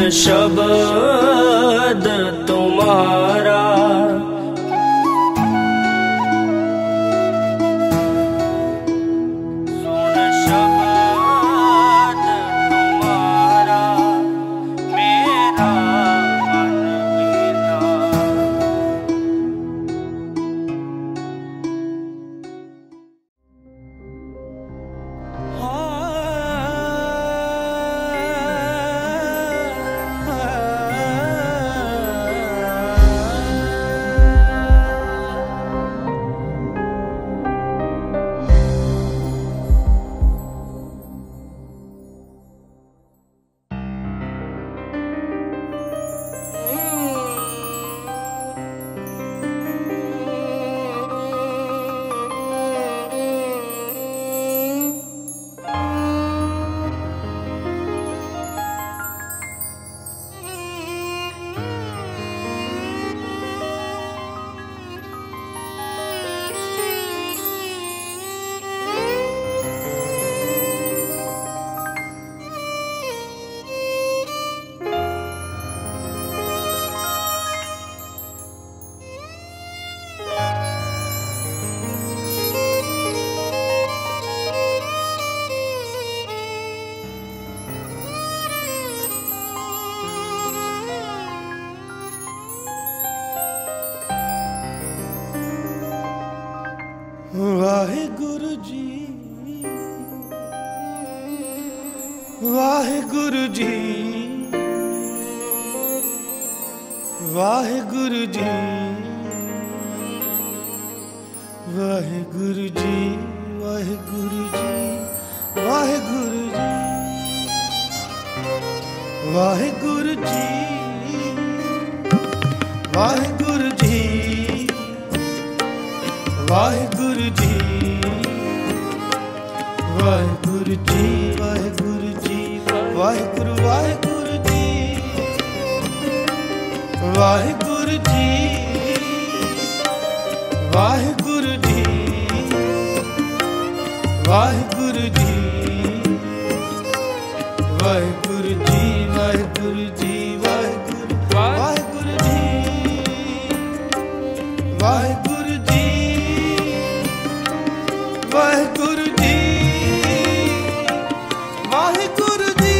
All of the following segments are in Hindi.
शब्द तुम्हारा, सुन शब्द तुम्हारा मेरा मन बीता। वाहेगुरु जी, वाहेगुरु जी, वाहेगुरु जी, वाहेगुरु जी, वाहेगुरु जी, वाहेगुरु जी, वाहेगुरु जी, वाहेगुरु जी, वाहेगुरु जी, वाहेगुरु जी, वाहेगुरु जी, वाहेगुरु वाहेगुरु जी, वाहेगुरु जी, वाहेगुरु जी, वाहेगुरु जी, वाहेगुरु जी, वाहेगुरु जी, वाहेगुरु वाहेगुरु जी, वाहेगुरु जी, वाहेगुरु जी, वाहेगुरु जी,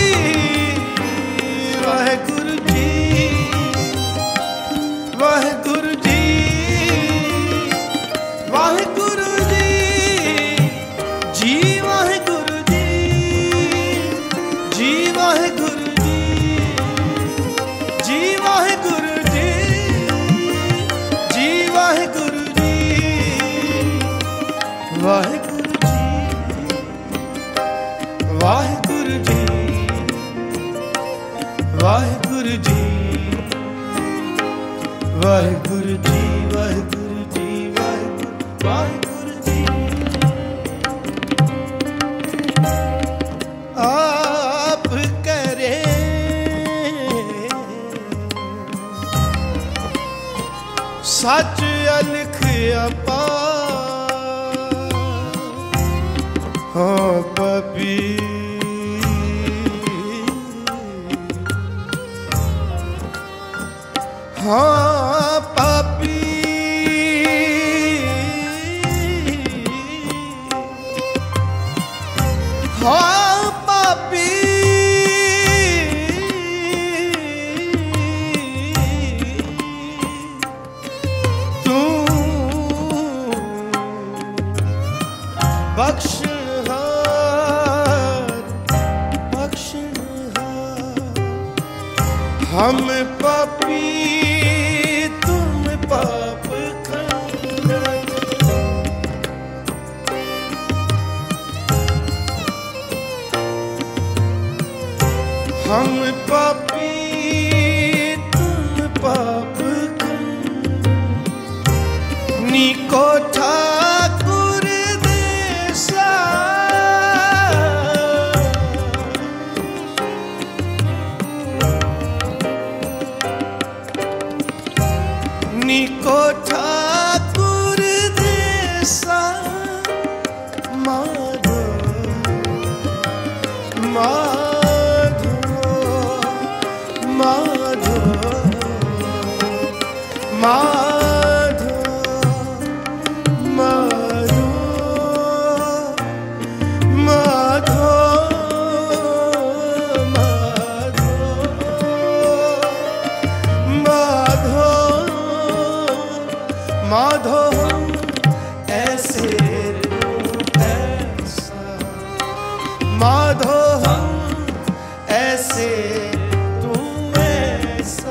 वाहेगुरु जी, वाहेगुरु जी, वाहेगुरु जी, जी वाहेगुरु जी, जी वाहेगुरु जी, जी वाहेगुरु जी, जी वाहेगुरु जी, वाहेगुरु जी, वाहेगुरु जी, वाहेगुरु जी, वाहेगुरु जी, वाहेगुरु जी, वाहेगुरु जी, आप करे सच अलख अपार, हाँ पपी हाँ पापी, हाँ पापी, तू बख्शहार बख्शहार, हम पापी तुम पाप खाना, हम पापी तुम पाप खाना, नीको ठाकुर देसा, नीको ठाकुर देसा, माधो माधो माधो माधो माधो माधो माधो ऐसे ऐसा माधो ऐसे तू ऐसा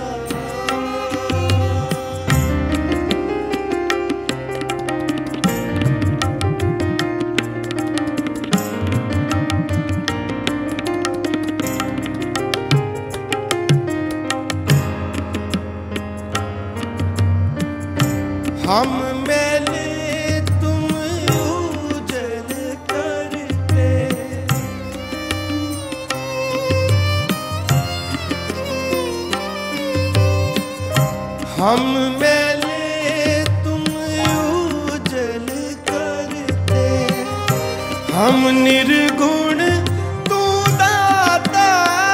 हम मैले तुम उजल करते हम मैले तुम उजल करते हम निर्गुण तू दाता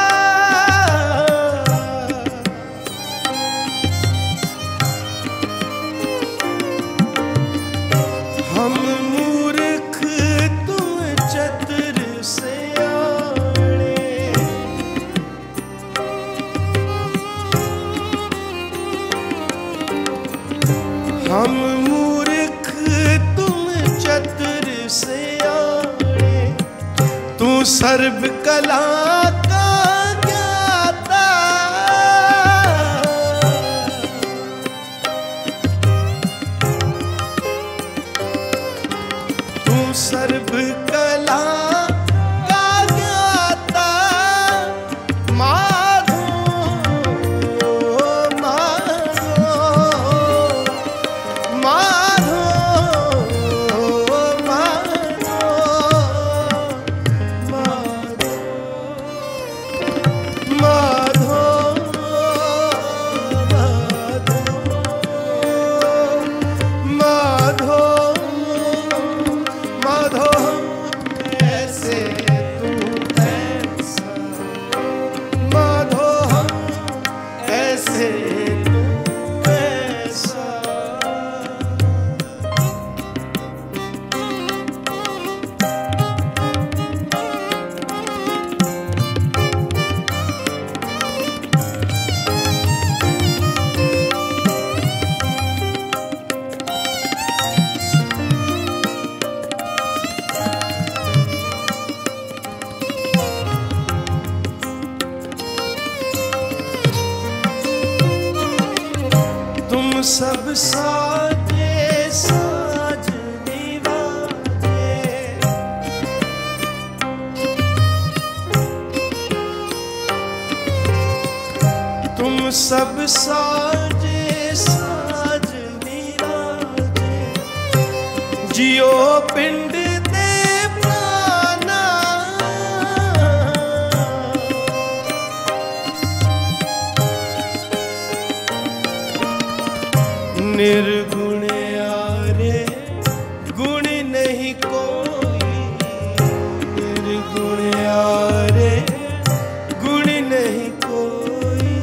हम मूर्ख तुम चतुर सियाणे हम मूर्ख तुम चतुर सियाणे तू सर्व कला का ज्ञाता तू सर्व कला का ज्ञाता माधो माधो माधो माधो माधो माधो माधो ऐसे तू ऐसा माधो ऐसे तू ऐसा तुम सब साजे साज निवाजे तुम सब साजे साज निवाजे जियो पिंड दे प्राणा निर्गुण यारे गुण नहीं कोई निर्गुण यारे गुण नहीं कोई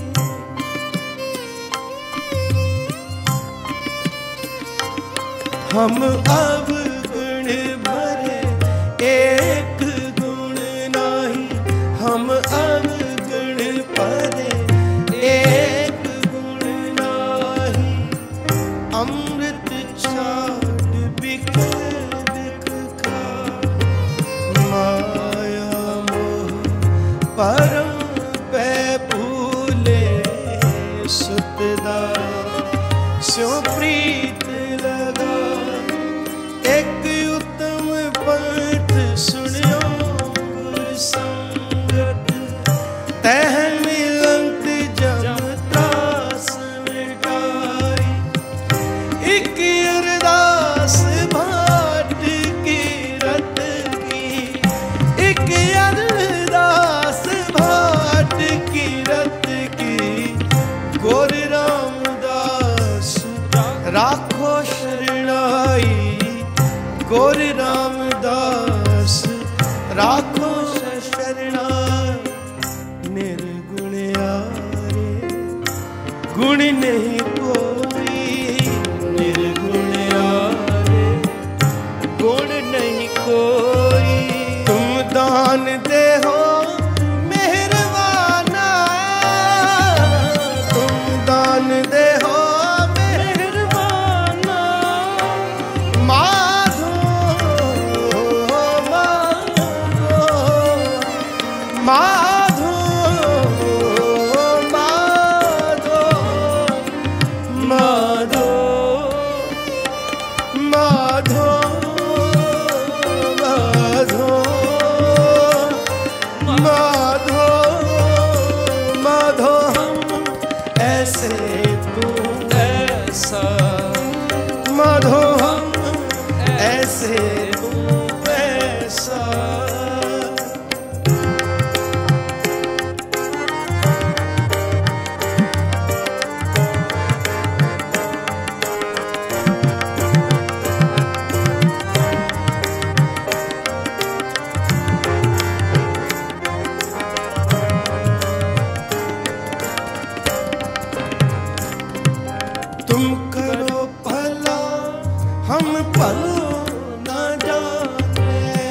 हम अवगुण भरे एक गुण नहीं हम अवगुण भरे एक गुण नहीं अमृत छाट बिख बिख खा माया मोह परम पै भूले सुतदा स्यों प्रीत लगा एक उत्तम पंथ सुनियो गुर संगत तह मिलंत जम त्रास मिटाई एक अरदास भाट की रत की एक अरदास भाट की रत की गोर रामदास राखो शरणाई गोर रामदास राखो शरणाई निर्गुण यारे गुण नहीं को कोई। तुम दान दे हो मेहरबाना, तुम दान दे हो मेहरबाना। माधो माधो माधो माधो माधो माधो माधो माधो ऐसे तू ऐसा माधो ऐसे तू ऐसा। तुम करो भला हम भलो न जाने,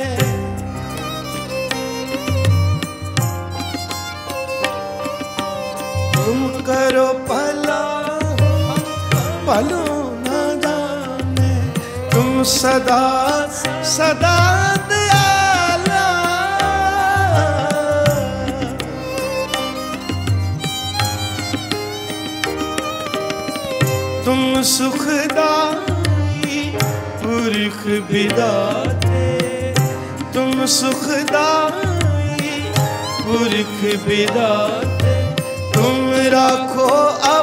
तुम करो भला हम भलो न जाने। तुम सदा सदा दयाला, तुम सुखदाई पुरख बिदाते, तुम सुखदाई पुरख बिदाते। तुम राखो